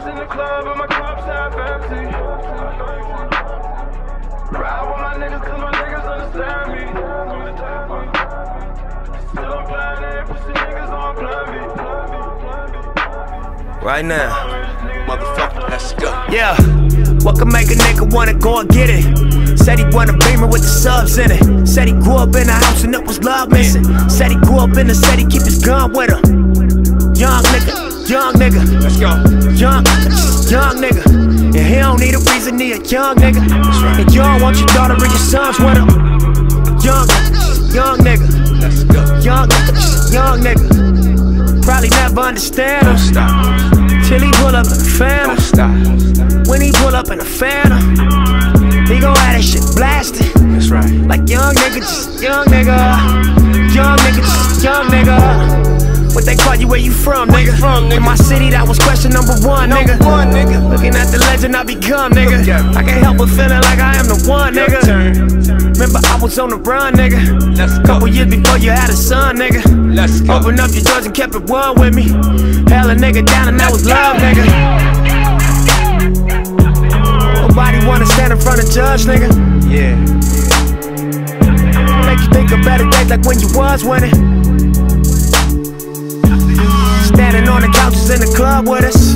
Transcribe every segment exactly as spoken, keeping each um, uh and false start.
in the club and my cups half empty. Ride with my niggas cause my niggas understand me. Still I'm playing it, pussy niggas on plan B. Right now, Motherfucker, let's go. yeah. What can make a nigga wanna go and get it? Said he want a Beamer with the subs in it. Said he grew up in a house and it was love missing. Said he grew up in the city, keep his gun with him. Young nigga, young nigga, Let's go. young, young nigga. And he don't need a reason, he a young nigga. right. And you don't want your daughter or your sons with him. Young, young nigga, Let's go. young, young nigga. Probably never understand Don't him stop. till he pull up in a Don't phantom. stop. When he pull up in a phantom, he gon' have that shit blasted. That's right. Like young nigga, just young nigga. Young nigga, just young nigga. What they call you, where you from, nigga? from, nigga? In my city, that was question number one, nigga. Number one, nigga. Looking at the legend I become, nigga. Look at me. I can't help but feeling like I am the one, Your nigga. turn. Remember, I was on the run, nigga. Let's go. Couple years before you had a son, nigga. Let's go. Open up your doors and kept it one with me. Held a nigga down and that was love, nigga. Nobody wanna stand in front of judge, nigga. Yeah. Make you think of better days like when you was winning. Standing on the couches in the club with us.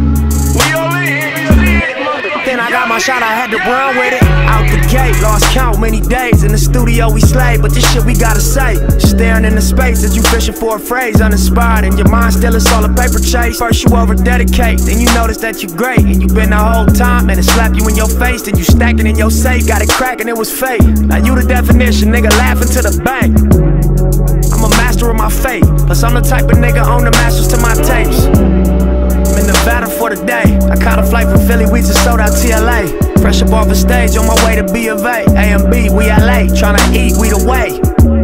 We all in. Then I got my shot, I had to run with it. Out the gate, lost count many days. In the studio we slayed, but this shit we gotta say. Staring in the space as you fishing for a phrase. Uninspired, and your mind still is all a paper chase. First you over dedicate, then you notice that you great. And you been the whole time, and it slap you in your face. Then you stacking in your safe, got it cracking, it was fake. Now you the definition, nigga laughing to the bank. I'm a master of my fate, plus I'm the type of nigga own the masters to my tapes. I'm in Nevada for the day. I caught a flight from Philly, we just sold out T L A. Fresh up off the stage, on my way to B of A. A M B, we L A, tryna eat, we the way.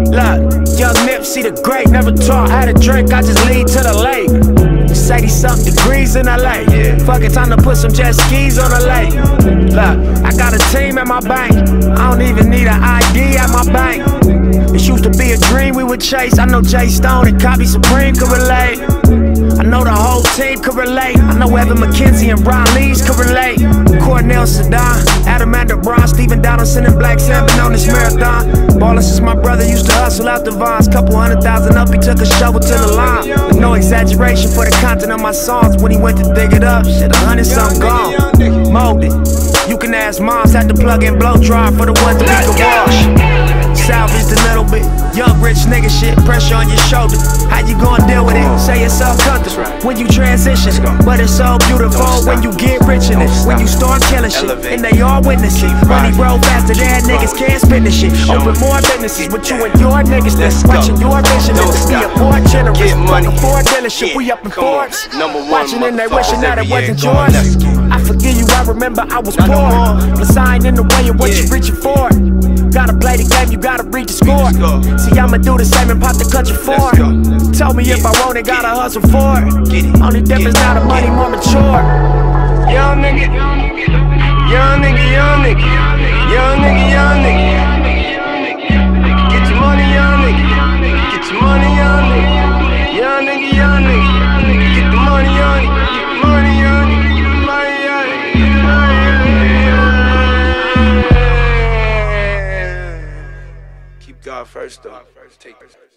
Look, young Nipsey the great, never taught how to drink, I just lead to the lake. eighty something degrees in L A. Yeah. Fuck it, time to put some jet skis on the lake. Look, I got a team at my bank. I don't even need an I D at my bank. This used to be a dream we would chase. I know Jay Stone and Copy Supreme could relate. I know the whole team could relate. I know Evan McKenzie and Brian Lees could relate. Cornell Sedan, Adam Brown, Stephen Donaldson and Black Salmon on this marathon. Ballin' since my brother used to hustle out the vines. Couple hundred thousand up, he took a shovel to the line. With no exaggeration for the content of my songs. When he went to dig it up, shit, a hundred something gone. Molded. You can ask moms, had to plug in blow dry for the ones that we could wash. Salvaged a little bit, young rich nigga shit, pressure on your shoulder. How you gonna deal with it? Say it's all comfortable when you transition, but it's so beautiful when you get rich in it. When you start killing shit, and they all witness it. Money roll faster than niggas can't spend the shit. Open more businesses with you and your niggas. Watching your vision is to be a more generous. Fucking Ford dealership, we up in Forbes. Watching and they wishing that it wasn't yours. I forgive you, I remember I was poor, but I ain't in the way of what you reaching for. Gotta play the game, you gotta read the score. See, I'ma do the same and pop the cut you for. Tell me if I want it, gotta hustle for it. Only difference now the money more mature. Young nigga, young nigga, young nigga, young nigga, young nigga. Get your money, young nigga. Get your money, young nigga. Young nigga, young nigga. Get the money, young nigga. Get the money, young nigga. Get the money, young nigga. Keep God first, though. Take